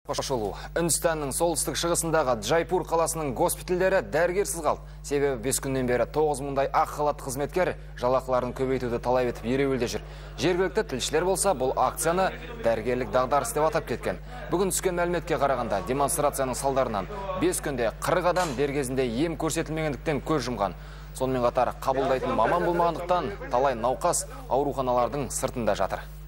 Қошылу. Үндістанның солтүстік шығысындағы Джайпур қаласының госпитальдері дәрігерсіз қалды. Себебі 5 күннен бері 9 мыңдай ақ халатты қызметкер жалақыларын көбейтуді талап етіп ереуілде жүр. Жергілікті тілшілер болса, бұл акцияны дәрігерлік дағдарыс деп атап кеткен. Бүгін түскен мәліметке қарағанда демонстрацияның салдарынан 5 күнде 40 адам дер кезінде ем көрсетілмегендіктен көз жұмған. Сонымен қатар қабылдайтын маман болмағандықтан талай науқас ауруханалардың сыртында жатыр.